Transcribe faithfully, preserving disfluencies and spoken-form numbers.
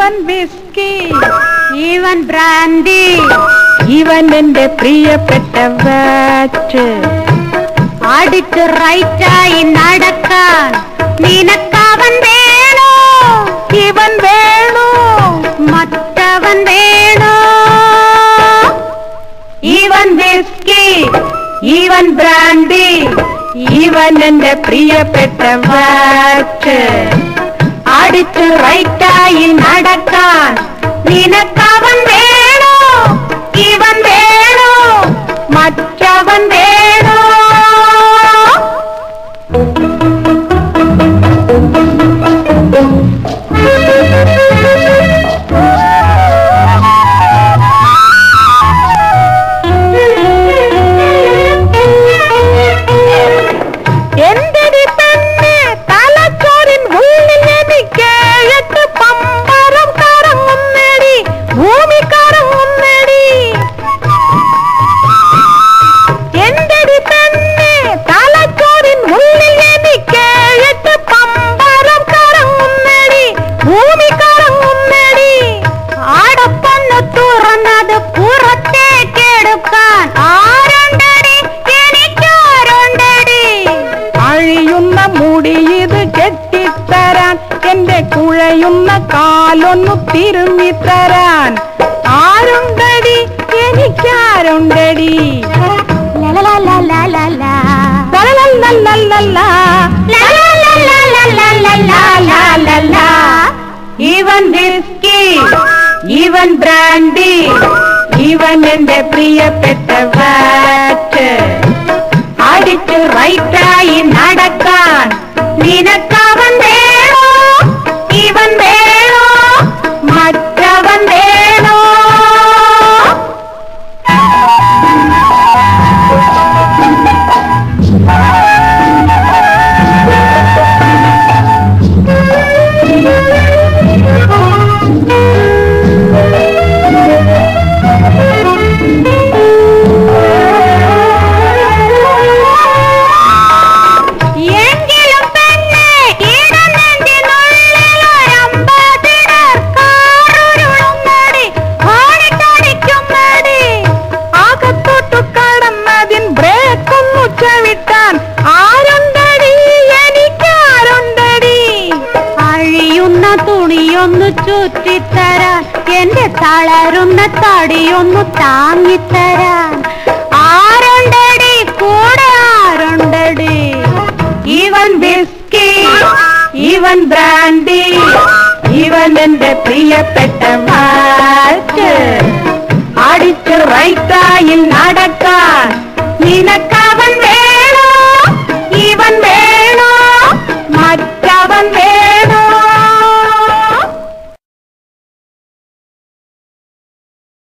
ഇവൻ വിസ്കി, ഇവൻ ബ്രാൻഡി, ഇവൻ എന്റെ പ്രിയപ്പെട്ട വാറ്റ്. അടിച്ച് റൈറ്റായി നടക്കാൻ നിനക്കവൻ വേണോ? ഇവൻ വേണോ? മറ്റവൻ വേണോ? ഇവൻ വിസ്കി, ഇവൻ ബ്രാൻഡി, ഇവൻ എന്റെ പ്രിയപ്പെട്ട വാറ്റ്. അടിച്ച് റൈറ്റായി നടക്കാൻ നിനക്കവൻ വേണോ? ഇവൻ വേണോ? മറ്റവൻ വേണോ? എന്തിനി പെണ്ണ് തലച്ചോറിൻ ഉള്ളിൽ എനിക്ക് എട്ട് പമ്പരം കറങ്ങുന്നടി, ഭൂമി കറങ്ങുന്നടി. എന്തിനി പെണ്ണ് തലച്ചോറിൻ ഉള്ളിൽ എനിക്ക് എട്ട് പമ്പരം കറങ്ങുന്നടി, ഭൂമി കറങ്ങുന്നടി. അടപ്പൊന്ന് തുറന്നത് പുറത്തേക്കെടുക്കാൻ ആരുണ്ടടി? എനിക്കാരുണ്ടടി? അഴിയുന്ന മുടി ഇത് കെട്ടിത്തരാൻ, എന്റെ കുഴയുന്ന കാലൊന്നു തിരുമ്മിത്തരാൻ ആരുണ്ടടി? എനിക്കാരുണ്ടടി? ഇവൻ വിസ്കി, ഇവൻ ബ്രാൻഡി, ഇവൻ എന്റെ പ്രിയപ്പെട്ട വാറ്റ്. അടിച്ച് റൈറ്റായി നടക്കാൻ നിനക്കവൻ വേണോ? ഇവൻ വേണോ? മറ്റവൻ വേണോ? തുണിയൊന്നു ചുറ്റിത്തരാൻ, എന്റെ തളരുന്ന തടിയൊന്നു താങ്ങിത്തരാൻ ആരുണ്ടടി? കൂടെ ആരുണ്ടടി? ഇവൻ വിസ്കി, ഇവൻ ബ്രാൻഡി, ഇവൻ എന്റെ പ്രിയപ്പെട്ട വാറ്റ്. അടിച്ച് റൈറ്റായി നടക്കാൻ നിനക്ക്